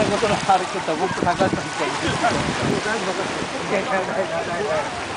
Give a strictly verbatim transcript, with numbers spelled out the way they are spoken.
ことのあれちょっと僕と高橋さんみたいに。